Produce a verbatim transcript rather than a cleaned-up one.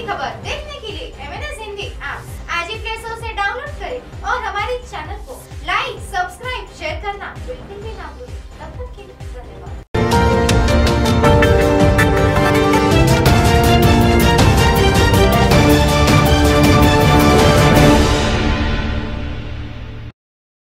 खबर देखने के लिए M N S Hindi app आज ही प्ले स्टोर से डाउनलोड करें और हमारे चैनल को लाइक, सब्सक्राइब, शेयर करना बिल्कुल भी ना भूलें।